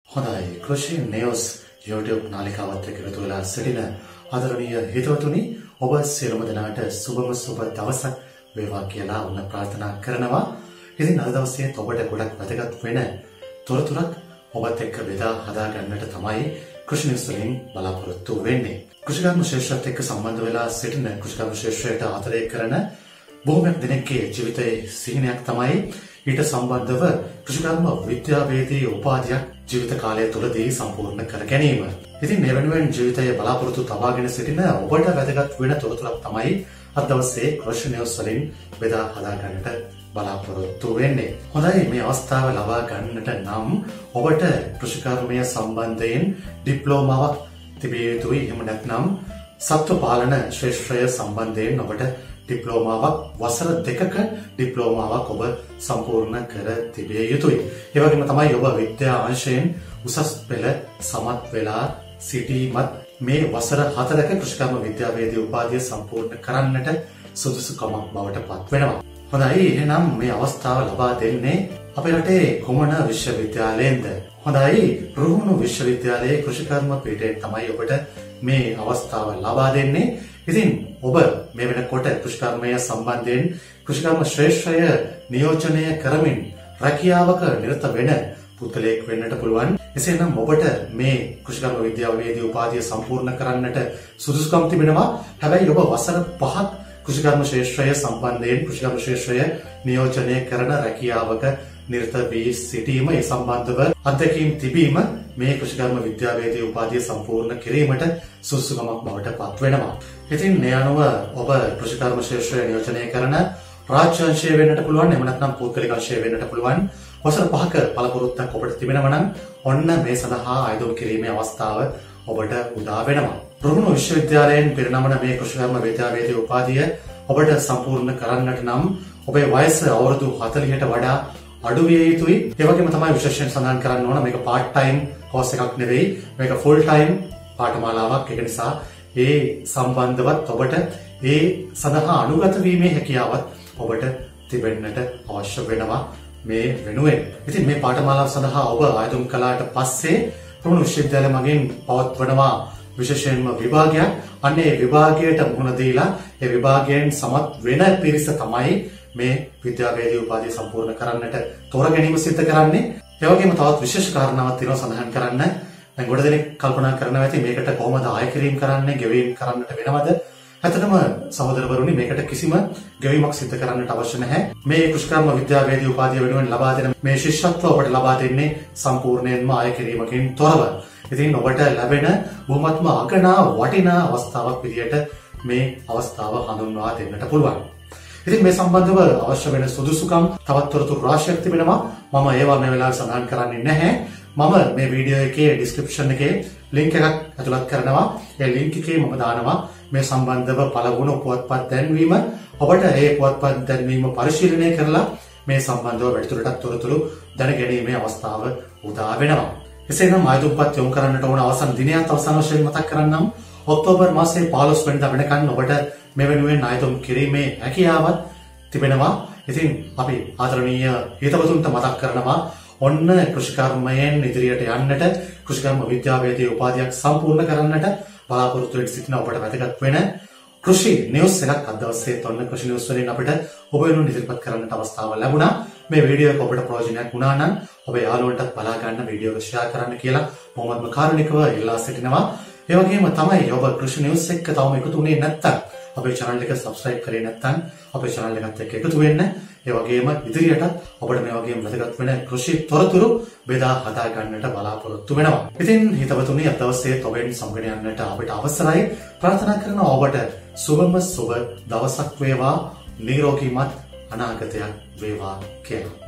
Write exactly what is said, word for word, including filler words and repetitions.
හොඳයි කෘෂි news YouTube නාලිකාවත් එක්ක එකතු වෙලා සිටින ආදරණීය හිතවතුනි ඔබ සියලුම දෙනාට සුබම සුබ දවසක් වේවා කියලා උන ප්‍රාර්ථනා කරනවා. ඉතින් අද දවසේ ඔබට ගොඩක් වැදගත් වෙන තොරතුරක් ඔබත් එක්ක බෙදා හදා ගන්නට තමයි කෘෂි නිවුස් වලින් බලාපොරොත්තු වෙන්නේ. කෘෂිකර්ම ශාස්ත්‍රයත් එක්ක සම්බන්ධ වෙලා සිටින කෘෂිකර්ම ශාස්ත්‍රයට ආදරය කරන බොහෝමයක් දෙනෙක්ගේ ජීවිතයේ සිහිනයක් තමයි ඊට සම්බන්ධව කෘෂිකර්ම විද්‍යාවේදී උපාධියක් ජීවිත කාලය තුළදී සම්පූර්ණ කර ගැනීම. ඉතින් මේ වෙනුවෙන් ජීවිතයේ බලාපොරොත්තු තබාගෙන සිටින ඔබට වැදගත් වෙන තොරතුරක් තමයි අද දවසේ කෘෂි නිවුස් වලින් බෙදා හදා ගන්නට බලාපොරොත්තු වෙන්නේ. හොඳයි මේ අවස්ථාව ලබා ගන්නට නම් ඔබට කෘෂිකර්මය සම්බන්ධයෙන් ඩිප්ලෝමාවක් තිබිය යුතුයි. එහෙම නැත්නම් සත්ව පාලන ශ්‍රේෂ්ඨය සම්බන්ධයෙන් ඔබට ඩිප්ලෝමාවක් වසර දෙකක ඩිප්ලෝමාවක් ඔබ සම්පූර්ණ කර තිබිය යුතුයි. ඒ වගේම තමයි ඔබ විද්‍යා අංශයෙන් උසස් පෙළ සමත් වෙලා සිටීමත් මේ වසර හතරක කෘෂිකර්ම විද්‍යාවේදී උපාධිය සම්පූර්ණ කරන්නට සුදුසුකමක් බවට පත් වෙනවා. හොඳයි එහෙනම් මේ අවස්ථාව ලබා දෙන්නේ අපේ රටේ කුමන විශ්වවිද්‍යාලයෙන්ද? හොඳයි රුහුණු විශ්වවිද්‍යාලයේ කෘෂිකර්ම පීඨයෙන් තමයි ඔබට මේ අවස්ථාව ලබා දෙන්නේ. ඉතින් ඔබ මේ වෙනකොට කෘෂිකර්මය සම්බන්ධයෙන් කෘෂිකර්ම ශ්‍රේෂ්ඨය නියෝජනය කරමින් රැකියාවක නිරත වෙන පුද්ගලයෙක් වෙන්නට පුළුවන්. එසේනම් ඔබට මේ කෘෂිකර්ම විද්‍යාවේදී උපාධිය සම්පූර්ණ කරන්නට සුදුසුකම් තිබෙනවා. හැබැයි ඔබ වසර පහක් කෘෂිකර්ම ශ්‍රේෂ්ඨය සම්බන්ධයෙන් කෘෂිකර්ම ශ්‍රේෂ්ඨය නියෝජනය කරන රැකියාවක නිරත වී සිටීම ඒ සම්බන්ධව අත්දැකීම් තිබීම මේ කෘෂිකර්ම විද්‍යාවේදී උපාධිය සම්පූර්ණ කිරීමට සුදුසුකමක් බවට පත් වෙනවා. ඉතින් මේ අනුව ඔබ කෘෂිකර්ම ශ්‍රේෂ්ඨය නියෝජනය කරන රාජ්‍ය අංශය වෙන්නට පුළුවන්. එහෙම නැත්නම් පෞද්ගලික අංශය වෙන්නට පුළුවන්. වසර පහක පළපුරුද්දක් ඔබට තිබෙනවා නම් ඔන්න මේ සඳහා ආයෝජනය කිරීමේ අවස්ථාව ඔබට උදා වෙනවා. රුහුණු විශ්වවිද්‍යාලයෙන් පිරිනමන මේ කෘෂිකර්ම විද්‍යාවේදී උපාධිය ඔබට සම්පූර්ණ කරන්නට නම් ඔබේ වයස අවුරුදු හතළිහට වඩා අඩු විය යුතුයි. ඒ වගේම තමයි විශේෂයෙන් සඳහන් කරන්න ඕන මේක part time course එකක් නෙවෙයි. මේක full time පාඨමාලාවක්. ඒක නිසා ඒ සම්බන්ධවත් ඔබට ඒ සඳහා අනුගත වීමේ හැකියාවත් ඔබට තිබෙන්නට අවශ්‍ය වෙනවා මේ වෙනුවෙන්. ඉතින් මේ පාඨමාලාව සඳහා ඔබ ආයෝජන කළාට පස්සේ රුහුණු විශ්වවිද්‍යාලය මගින් පවත්වනවා විශේෂයෙන්ම විභාගයක්. අන්නේ විභාගයට මුහුණ දීලා ඒ විභාගයෙන් සමත් වෙන පිරිස තමයි මේ විද්‍යාවේදී උපාධිය සම්පූර්ණ කරන්නට තෝර ගැනීම සිද්ධ කරන්නේ. ඒ වගේම තවත් විශේෂ කාරණාවක් තියෙනවා සඳහන් කරන්න. දැන් ගොඩ දෙනෙක් කල්පනා කරනවා ඇති මේකට කොහොමද ආය කිරීම කරන්නේ, ගෙවීම් කරන්නට වෙනවද? ඇත්තටම සහෝදරවරුනි මේකට කිසිම ගෙවීමක් සිද්ධ කරන්නට අවශ්‍ය නැහැ. මේ කෘෂිකර්ම විද්‍යාවේදී උපාධිය වෙනුවෙන් ලබා දෙන මේ ශිෂ්‍යත්ව ඔබට ලබා දෙන්නේ සම්පූර්ණයෙන්ම ආය කිරීමකින් තොරව. ඉතින් ඔබට ලැබෙන බොහොමත්ම අගනා වටිනා අවස්ථාවක් විදියට මේ අවස්ථාව හඳුන්වා දෙන්නට පුළුවන්. ඉතින් මේ සම්බන්ධව අවශ්‍ය වෙන සුදුසුකම් තවත් තොරතුරු රාශියක් තිබෙනවා. මම ඒවා මේ වෙලාවේ සඳහන් කරන්නේ නැහැ. මම මේ වීඩියෝ එකේ ඩිස්ක්‍රිප්ෂන් එකේ ලින්ක් එකක් ඇතුළත් කරනවා. ඒ ලින්ක් එකේ මම දානවා මේ සම්බන්ධව පළවුණු පුවත්පත් දැන්වීම. ඔබට ඒ පුවත්පත් දැන්වීම පරිශීලනය කරලා මේ සම්බන්ධව වැඩිදුරටත් තොරතුරු දැනගැනීමේ අවස්ථාව උදා වෙනවා. එසේනම් ආයුධපත් යොමු කරන්නට ඕන අවසන් දිනයත් අවසන් වශයෙන් මතක් කරන්නම්. ඔක්තෝබර් මාසයේ පහළොස් වෙනිදා වෙනකන් ඔබට මේ වෙනුවෙන් ආයෝජන කිරීමේ හැකියාවක් තිබෙනවා. ඉතින් අපි ආදරණීය හිතවතුන්ට මතක් කරනවා ඔන්න කෘෂිකර්මයෙන් ඉදිරියට යන්නට කෘෂිකර්ම විද්‍යාවේදී උපාධියක් සම්පූර්ණ කරන්නට බලාපොරොත්තු වෙ සිටින ඔබට වැදගත් වෙන කෘෂි නිවුස් එකක් අද දවසේ ඔන්න කෘෂි නිවුස් වලින් අපිට ඔබ වෙනුවෙන් ඉදිරිපත් කරන්නට අවස්ථාව ලැබුණා. මේ වීඩියෝ එක ඔබට ප්‍රයෝජනයක් වුණා නම් ඔබේ යාළුවන්ටත් බලා ගන්න වීඩියෝ එක ෂෙයා කරන්න කියලා බොහොමත්ම කාරුණිකව ඉල්ලා සිටිනවා. ඒ වගේම තමයි ඔබ කෘෂි නිවුස් එක්ක තවම එකතු වුණේ නැත්නම් අපේ channel එක subscribe කරේ නැත්නම් අපේ channel එකත් එක්ක එකතු වෙන්න. ඒ වගේම ඉදිරියට ඔබට මේ වගේම වැදගත් වෙන කෘෂි තොරතුරු බෙදා හදා ගන්නට බලාපොරොත්තු වෙනවා. ඉතින් හිතවතුනි අද දවසේ ඔබෙන් සමගන යන්නට අපිට අවසරයි. ප්‍රාර්ථනා කරනවා ඔබට සුබම සුබ දවසක් වේවා, නිරෝගීමත් අනාගතයක් වේවා කියලා.